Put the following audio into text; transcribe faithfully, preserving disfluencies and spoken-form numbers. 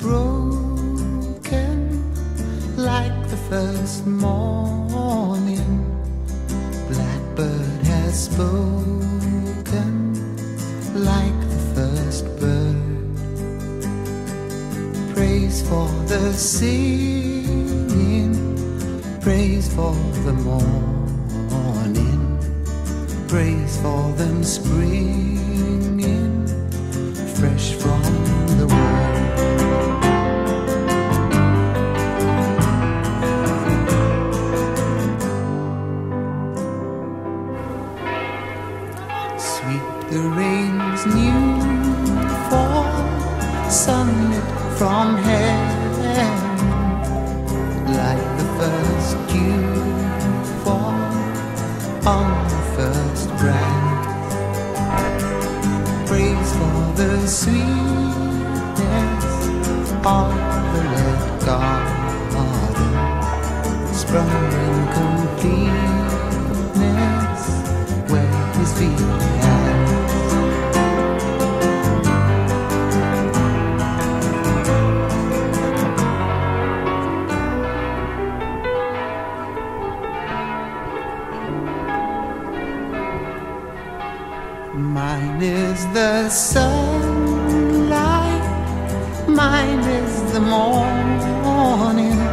broken like the first morning. Blackbird has spoken like the first bird. Praise for the singing, praise for the morning, praise for them springing fresh from the world. Sweet the rain's new fall, sunlit from heaven, like the first dew fall on the first breath. Praise for the sweetness of the red garden, sprung in completeness where his feet had. Mine is the sunlight, mine is the morning,